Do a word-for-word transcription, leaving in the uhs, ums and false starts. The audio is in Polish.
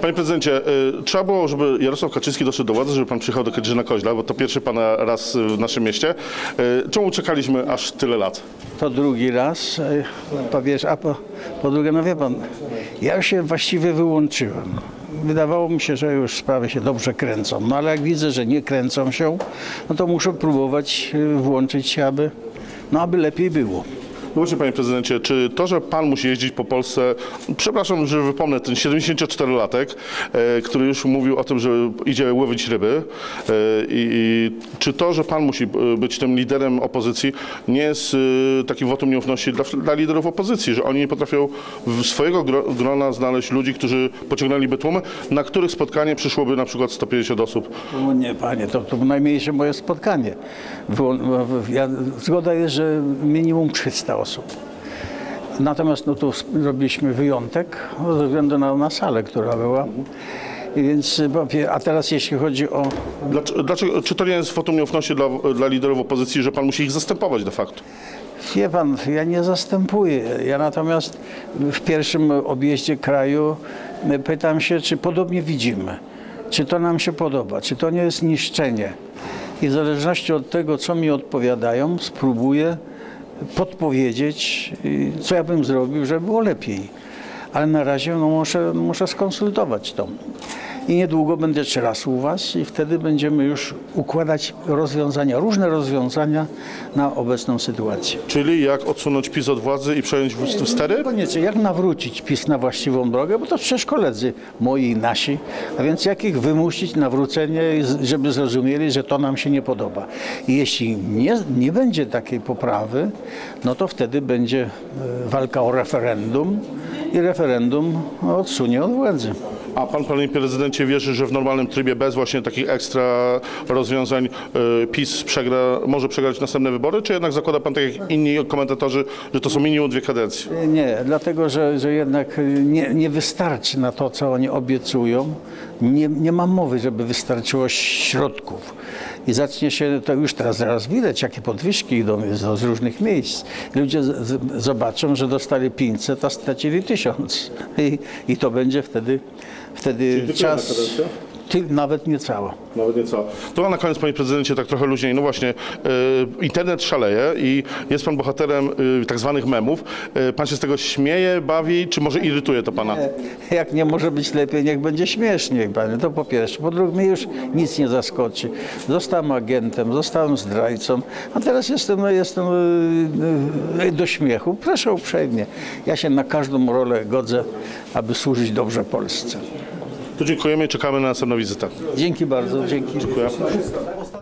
Panie prezydencie, y, trzeba było, żeby Jarosław Kaczyński doszedł do władzy, żeby pan przyjechał do Kędzierzyna-Koźla, bo to pierwszy pana raz w naszym mieście. Y, czemu czekaliśmy aż tyle lat? To drugi raz, e, po pierwsze, a po, po drugie, no wie pan, ja się właściwie wyłączyłem. Wydawało mi się, że już sprawy się dobrze kręcą, no ale jak widzę, że nie kręcą się, no to muszę próbować e, włączyć się, aby, no, aby lepiej było. No właśnie, panie prezydencie, czy to, że pan musi jeździć po Polsce, przepraszam, że wypomnę, ten siedemdziesięcioczterolatek, e, który już mówił o tym, że idzie łowić ryby, e, i czy to, że pan musi być tym liderem opozycji, nie jest e, takim wotum nieufności dla, dla liderów opozycji, że oni nie potrafią w swojego gro, grona znaleźć ludzi, którzy pociągnęliby tłumy, na których spotkanie przyszłoby na przykład sto pięćdziesiąt osób? No nie, panie, to, to najmniejsze moje spotkanie. Ja, zgoda jest, że minimum trzysta osób. Natomiast no, tu robiliśmy wyjątek no, ze względu na, na salę, która była. I więc, a teraz jeśli chodzi o... Dlaczego, dlaczego, czy to nie jest wotum nieufności dla, dla liderów opozycji, że pan musi ich zastępować de facto? Wie pan, ja nie zastępuję. Ja natomiast w pierwszym objeździe kraju pytam się, czy podobnie widzimy. Czy to nam się podoba, czy to nie jest niszczenie. I w zależności od tego, co mi odpowiadają, spróbuję podpowiedzieć, co ja bym zrobił, żeby było lepiej. Ale na razie no, muszę, muszę skonsultować to. I niedługo będę jeszcze raz u was i wtedy będziemy już układać rozwiązania, różne rozwiązania na obecną sytuację. Czyli jak odsunąć PiS od władzy i przejąć stery? Koniecznie, jak nawrócić PiS na właściwą drogę, bo to przecież koledzy moi i nasi, a więc jak ich wymusić nawrócenie, żeby zrozumieli, że to nam się nie podoba. I jeśli nie, nie będzie takiej poprawy, no to wtedy będzie walka o referendum i referendum odsunie od władzy. A pan, panie prezydencie, wierzy, że w normalnym trybie, bez właśnie takich ekstra rozwiązań, PiS przegra, może przegrać następne wybory, czy jednak zakłada pan, tak jak inni komentatorzy, że to są minimum dwie kadencje? Nie, dlatego, że, że jednak nie, nie wystarczy na to, co oni obiecują. Nie, nie ma mowy, żeby wystarczyło środków. I zacznie się, to już teraz zaraz widać, jakie podwyżki idą z, z różnych miejsc. Ludzie z, z, zobaczą, że dostali pięćset, a stracili tysiąc. I, i to będzie wtedy, wtedy czas... Ty, nawet nie cała. Nawet nie cała. To na koniec, panie prezydencie, tak trochę luźniej. No właśnie, y, internet szaleje i jest pan bohaterem y, tak zwanych memów. Y, pan się z tego śmieje, bawi, czy może irytuje to pana? Nie, jak nie może być lepiej, niech będzie śmiesznie, panie. To po pierwsze. Po drugie, mnie już nic nie zaskoczy. Zostałem agentem, zostałem zdrajcą, a teraz jestem, no, jestem y, y, do śmiechu. Proszę uprzejmie. Ja się na każdą rolę godzę, aby służyć dobrze Polsce. To dziękujemy i czekamy na następną wizytę. Dzięki bardzo. Dzięki. Dziękuję.